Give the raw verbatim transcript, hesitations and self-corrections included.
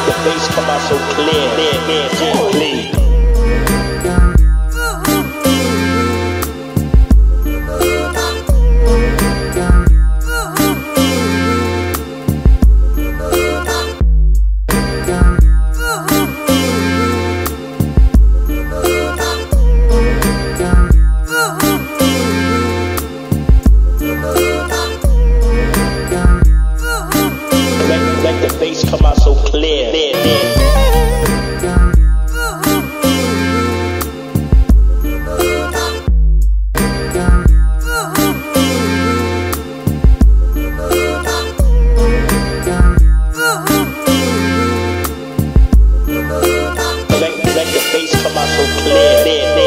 the bass come out so clear, clear, clear, clear, clear. Let the bass come out so clear, clear, clear. Let, let the bass come out so clear, clear, clear.